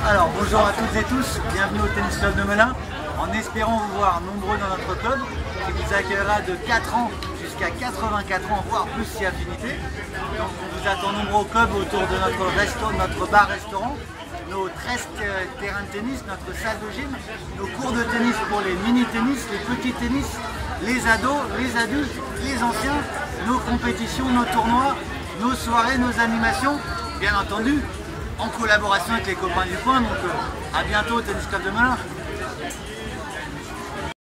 Alors bonjour à toutes et tous, bienvenue au Tennis Club de Melun, en espérant vous voir nombreux dans notre club qui vous accueillera de 4 ans jusqu'à 84 ans, voire plus si affinité. Donc on vous attend nombreux au club autour de notre bar-restaurant, nos 13 terrains de tennis, notre salle de gym, nos cours de tennis pour les mini-tennis, les petits tennis, les ados, les adultes, les anciens, nos compétitions, nos tournois, nos soirées, nos animations, bien entendu en collaboration avec les copains du coin. Donc à bientôt au Tennis Club de Melun.